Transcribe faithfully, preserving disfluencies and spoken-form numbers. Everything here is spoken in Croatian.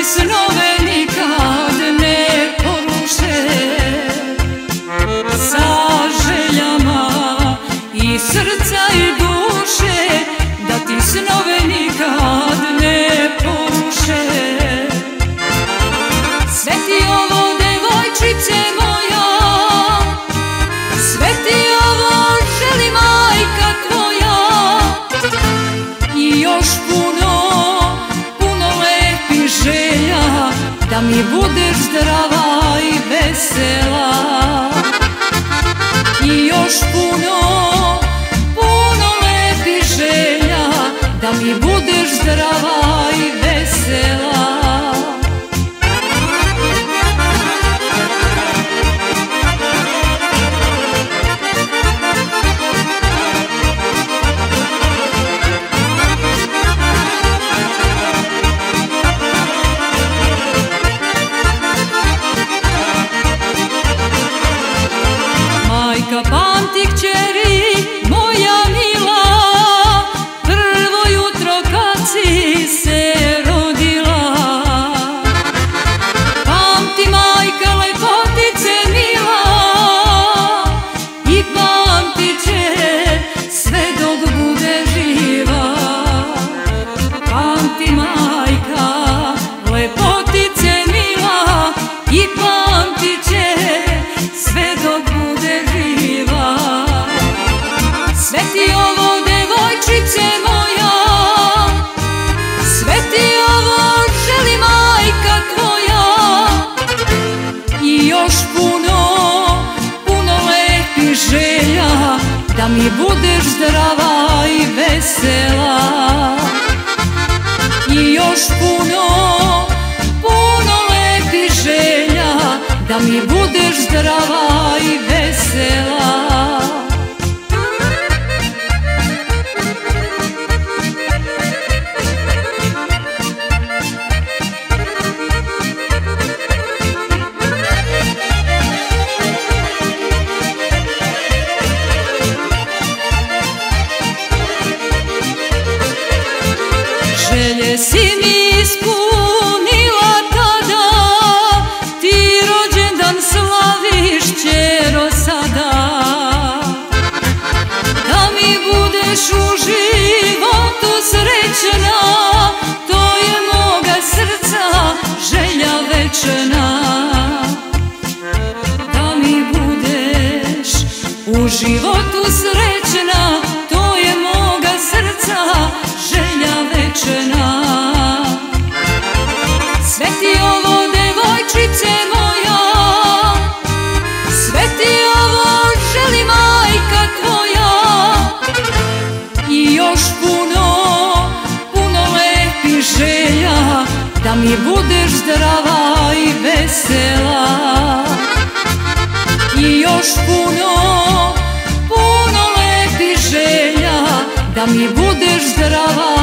snove nikad ne poruše, sa željama i srca i duše, da ti snove nikad ne poruše. Sve ti ovo, devojčice moja, sve ti ovo želi majka tvoja, i još puno, puno lepih želja, da mi budeš zdrava i vesela. I još puno, puno lepih želja, da mi budeš zdrava i vesela. Majka pamti kćeri moja mila, prvo jutro kad si se rodila. Pamti majka lepotice mila, i pamtit će sve dok bude živa. Pamti majka lepotice mila, i pamtit će sve dok bude živa. Sve ti ovo, devojčice moja, sve ti ovo želi majka tvoja, i još puno, puno lepih želja, da mi budeš zdrava i vesela. I još puno, puno lepih želja, da mi budeš zdrava i vesela. Želje si mi ispunila tada, ti rođendan slaviš, ćero, sada. Da mi budeš u životu srećna, to je moga srca želja večna. Da mi budeš u životu srećna, to je moga srca želja večna. Sve ti ovo, devojčice moja, sve ti ovo želi majka tvoja, i još puno, puno lepih želja, da mi budeš zdrava i vesela. I još puno, puno lepih želja, da mi budeš zdrava